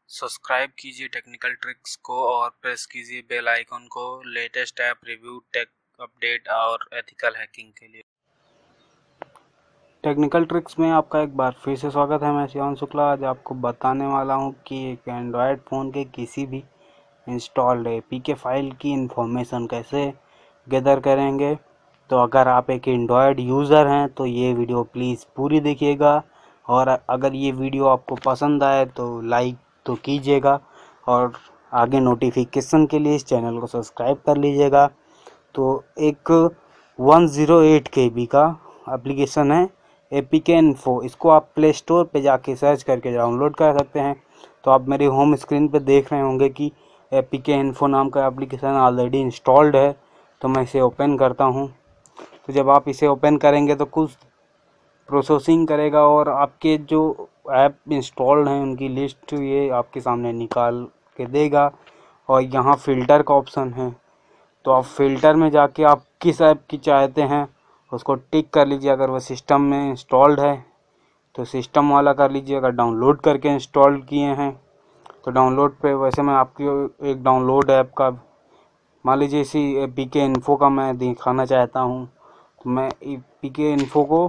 Subscribe कीजिए technical tricks को और प्रेस कीजिए बेल आइकन को latest app review, tech update और एथिकल हैकिंग के लिए। टेक्निकल ट्रिक्स में आपका एक बार फिर से स्वागत है। मैं शिवांश शुक्ला आज आपको बताने वाला हूं कि एक एंड्रॉयड फ़ोन के किसी भी इंस्टॉल्ड APK फाइल की इंफॉर्मेशन कैसे गैदर करेंगे। तो अगर आप एक एंड्रॉयड यूज़र हैं तो ये वीडियो प्लीज़ पूरी देखिएगा, और अगर ये वीडियो आपको पसंद आए तो लाइक तो कीजिएगा, और आगे नोटिफिकेशन के लिए इस चैनल को सब्सक्राइब कर लीजिएगा। तो एक 108 KB का एप्लीकेशन है APK इन्फो, इसको आप प्ले स्टोर पे जाके सर्च करके डाउनलोड कर सकते हैं। तो आप मेरे होम स्क्रीन पे देख रहे होंगे कि APK इन्फो नाम का एप्लीकेशन ऑलरेडी इंस्टॉल्ड है। तो मैं इसे ओपन करता हूँ। तो जब आप इसे ओपन करेंगे तो कुछ प्रोसेसिंग करेगा और आपके जो ऐप इंस्टॉल्ड हैं उनकी लिस्ट ये आपके सामने निकाल के देगा। और यहाँ फ़िल्टर का ऑप्शन है, तो आप फ़िल्टर में जाके आप किस ऐप की चाहते हैं उसको टिक कर लीजिए। अगर वह सिस्टम में इंस्टॉल्ड है तो सिस्टम वाला कर लीजिए, अगर डाउनलोड करके इंस्टॉल किए हैं तो डाउनलोड पे। वैसे मैं आपको एक डाउनलोड ऐप का, मान लीजिए इसी APK इन्फो का मैं दिखाना चाहता हूँ, तो मैं APK इन्फो को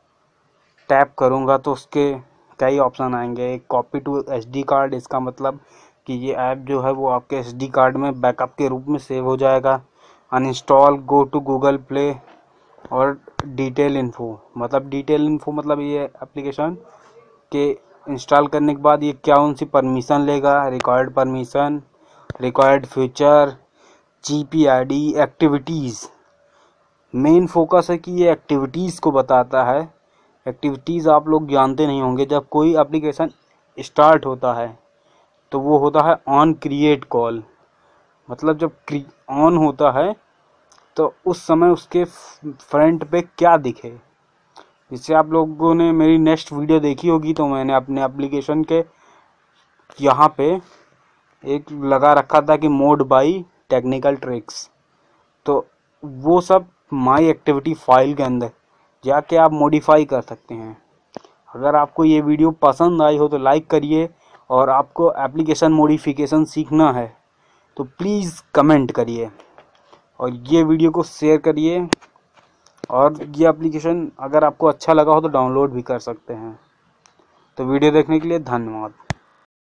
टैप करूँगा तो उसके कई ऑप्शन आएंगे। एक कॉपी टू SD कार्ड, इसका मतलब कि ये ऐप जो है वो आपके SD कार्ड में बैकअप के रूप में सेव हो जाएगा। Uninstall, go to Google Play, और डिटेल इन्फो मतलब ये एप्लीकेशन के इंस्टॉल करने के बाद ये क्या उनसे परमिशन लेगा, required permission, required feature, GPID, activities. Main focus है कि ये एक्टिविटीज़ को बताता है। एक्टिविटीज़ आप लोग जानते नहीं होंगे, जब कोई एप्लीकेशन स्टार्ट होता है तो वो होता है ऑन क्रिएट कॉल। मतलब जब ऑन होता है तो उस समय उसके फ्रंट पे क्या दिखे। जिससे आप लोगों ने मेरी नेक्स्ट वीडियो देखी होगी तो मैंने अपने एप्लीकेशन के यहाँ पे एक लगा रखा था कि मोड बाई टेक्निकल ट्रिक्स। तो वो सब माई एक्टिविटी फाइल के अंदर जाके आप मॉडिफाई कर सकते हैं। अगर आपको ये वीडियो पसंद आई हो तो लाइक करिए, और आपको एप्लीकेशन मॉडिफिकेशन सीखना है तो प्लीज़ कमेंट करिए और ये वीडियो को शेयर करिए। और ये एप्लीकेशन अगर आपको अच्छा लगा हो तो डाउनलोड भी कर सकते हैं। तो वीडियो देखने के लिए धन्यवाद।